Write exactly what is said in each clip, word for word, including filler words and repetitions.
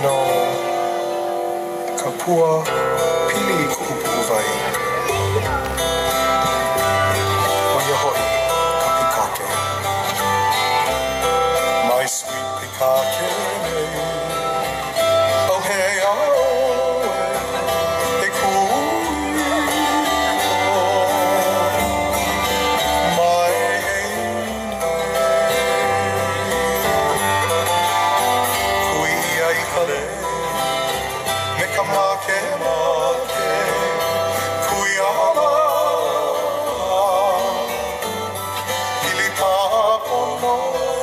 no ka pua pili I ku pu'uwai. O ia ho'i ka pikake. My sweet pikake nei. O he aoe e kui o mai kui ai hale me ka make make kui ama ili papono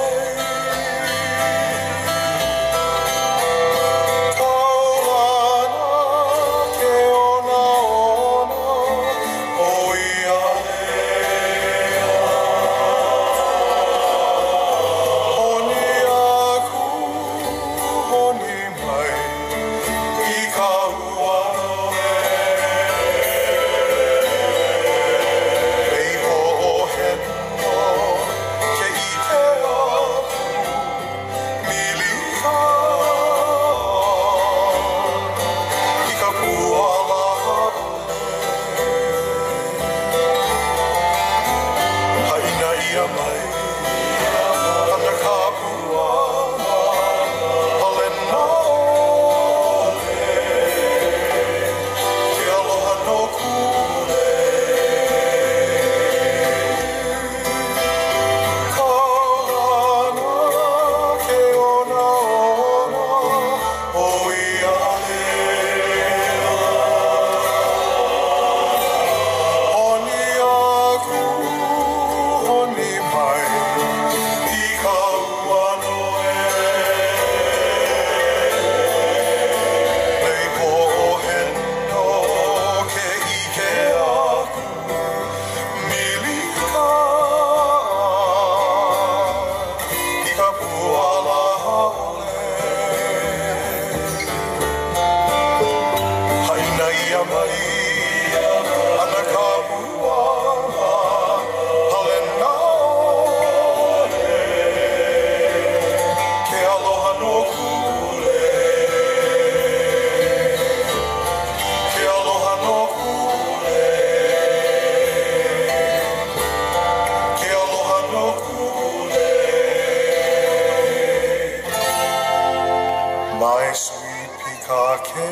My sweet pikake.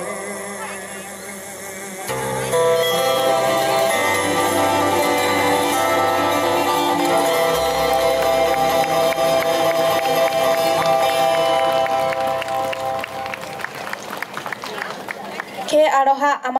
Ke aroha